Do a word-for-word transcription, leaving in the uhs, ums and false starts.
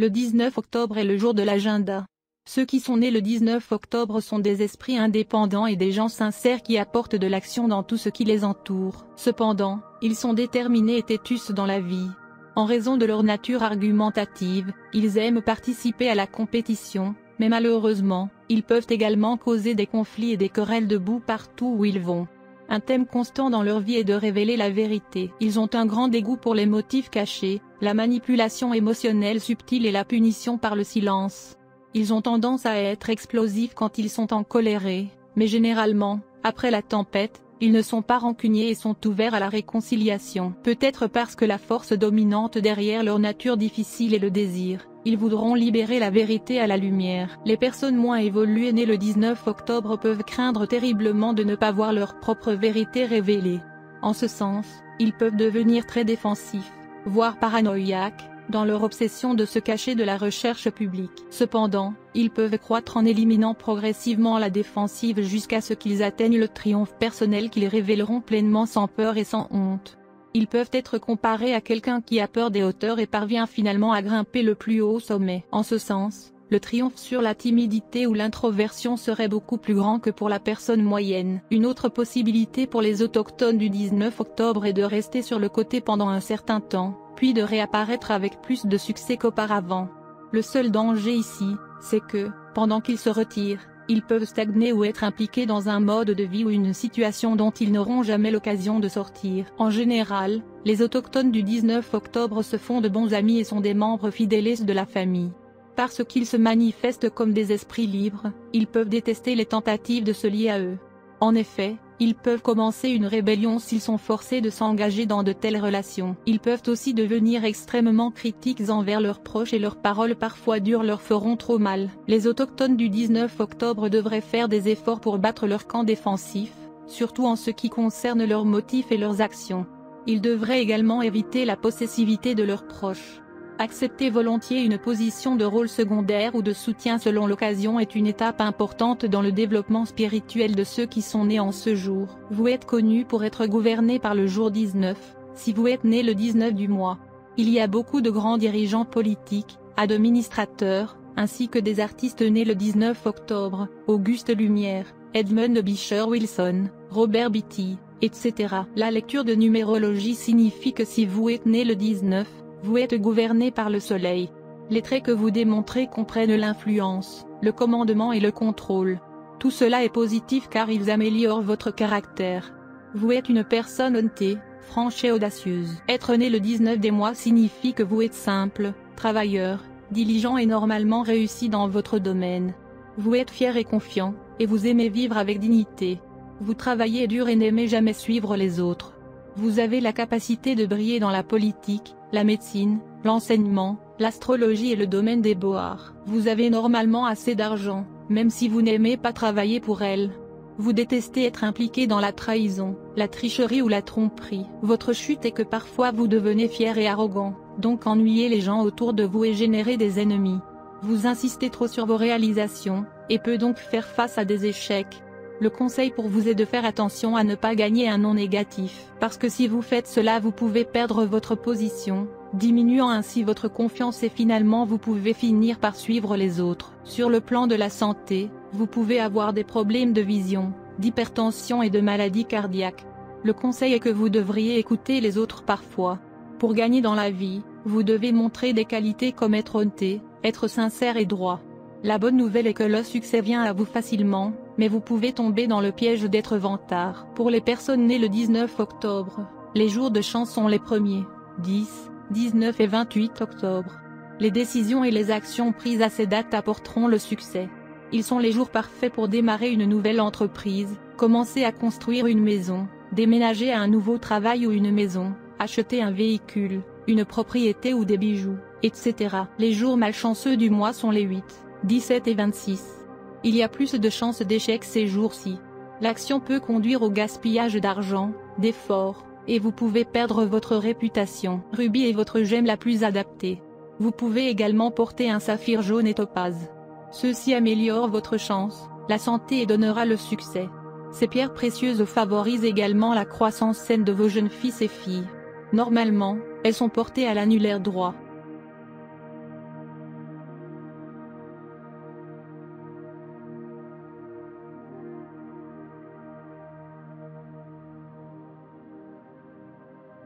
Le dix-neuf octobre est le jour de l'agenda. Ceux qui sont nés le dix-neuf octobre sont des esprits indépendants et des gens sincères qui apportent de l'action dans tout ce qui les entoure. Cependant, ils sont déterminés et têtus dans la vie. En raison de leur nature argumentative, ils aiment participer à la compétition, mais malheureusement, ils peuvent également causer des conflits et des querelles debout partout où ils vont. Un thème constant dans leur vie est de révéler la vérité. Ils ont un grand dégoût pour les motifs cachés, la manipulation émotionnelle subtile et la punition par le silence. Ils ont tendance à être explosifs quand ils sont encolérés, mais généralement, après la tempête, ils ne sont pas rancuniers et sont ouverts à la réconciliation. Peut-être parce que la force dominante derrière leur nature difficile est le désir, ils voudront libérer la vérité à la lumière. Les personnes moins évoluées nées le dix-neuf octobre peuvent craindre terriblement de ne pas voir leur propre vérité révélée. En ce sens, ils peuvent devenir très défensifs, voire paranoïaques, dans leur obsession de se cacher de la recherche publique. Cependant, ils peuvent croître en éliminant progressivement la défensive jusqu'à ce qu'ils atteignent le triomphe personnel qu'ils révéleront pleinement sans peur et sans honte. Ils peuvent être comparés à quelqu'un qui a peur des hauteurs et parvient finalement à grimper le plus haut sommet. En ce sens, le triomphe sur la timidité ou l'introversion serait beaucoup plus grand que pour la personne moyenne. Une autre possibilité pour les autochtones du dix-neuf octobre est de rester sur le côté pendant un certain temps, puis de réapparaître avec plus de succès qu'auparavant. Le seul danger ici, c'est que, pendant qu'ils se retirent, ils peuvent stagner ou être impliqués dans un mode de vie ou une situation dont ils n'auront jamais l'occasion de sortir. En général, les autochtones du dix-neuf octobre se font de bons amis et sont des membres fidèles de la famille. Parce qu'ils se manifestent comme des esprits libres, ils peuvent détester les tentatives de se lier à eux. En effet, ils peuvent commencer une rébellion s'ils sont forcés de s'engager dans de telles relations. Ils peuvent aussi devenir extrêmement critiques envers leurs proches et leurs paroles parfois dures leur feront trop mal. Les autochtones du dix-neuf octobre devraient faire des efforts pour battre leur camp défensif, surtout en ce qui concerne leurs motifs et leurs actions. Ils devraient également éviter la possessivité de leurs proches. Accepter volontiers une position de rôle secondaire ou de soutien selon l'occasion est une étape importante dans le développement spirituel de ceux qui sont nés en ce jour. Vous êtes connu pour être gouverné par le jour dix-neuf, si vous êtes né le dix-neuf du mois. Il y a beaucoup de grands dirigeants politiques, administrateurs, ainsi que des artistes nés le dix-neuf octobre, Auguste Lumière, Edmund Beecher Wilson, Robert Beatty, et cetera. La lecture de numérologie signifie que si vous êtes né le dix-neuf, vous êtes gouverné par le soleil. Les traits que vous démontrez comprennent l'influence, le commandement et le contrôle. Tout cela est positif car ils améliorent votre caractère. Vous êtes une personne honnête, franche et audacieuse. Être né le dix-neuf des mois signifie que vous êtes simple, travailleur, diligent et normalement réussi dans votre domaine. Vous êtes fier et confiant, et vous aimez vivre avec dignité. Vous travaillez dur et n'aimez jamais suivre les autres. Vous avez la capacité de briller dans la politique, la médecine, l'enseignement, l'astrologie et le domaine des beaux-arts. Vous avez normalement assez d'argent, même si vous n'aimez pas travailler pour elle. Vous détestez être impliqué dans la trahison, la tricherie ou la tromperie. Votre chute est que parfois vous devenez fier et arrogant, donc ennuyez les gens autour de vous et générez des ennemis. Vous insistez trop sur vos réalisations, et peut donc faire face à des échecs. Le conseil pour vous est de faire attention à ne pas gagner un nom négatif, parce que si vous faites cela vous pouvez perdre votre position, diminuant ainsi votre confiance et finalement vous pouvez finir par suivre les autres. Sur le plan de la santé, vous pouvez avoir des problèmes de vision, d'hypertension et de maladies cardiaques. Le conseil est que vous devriez écouter les autres parfois. Pour gagner dans la vie, vous devez montrer des qualités comme être honnête, être sincère et droit. La bonne nouvelle est que le succès vient à vous facilement, mais vous pouvez tomber dans le piège d'être vantard. Pour les personnes nées le dix-neuf octobre, les jours de chance sont les premiers, dix, dix-neuf et vingt-huit octobre. Les décisions et les actions prises à ces dates apporteront le succès. Ils sont les jours parfaits pour démarrer une nouvelle entreprise, commencer à construire une maison, déménager à un nouveau travail ou une maison, acheter un véhicule, une propriété ou des bijoux, et cetera. Les jours malchanceux du mois sont les huit, dix-sept et vingt-six. Il y a plus de chances d'échec ces jours-ci. L'action peut conduire au gaspillage d'argent, d'efforts, et vous pouvez perdre votre réputation. Rubis est votre gemme la plus adaptée. Vous pouvez également porter un saphir jaune et topaze. Ceci améliore votre chance, la santé et donnera le succès. Ces pierres précieuses favorisent également la croissance saine de vos jeunes fils et filles. Normalement, elles sont portées à l'annulaire droit.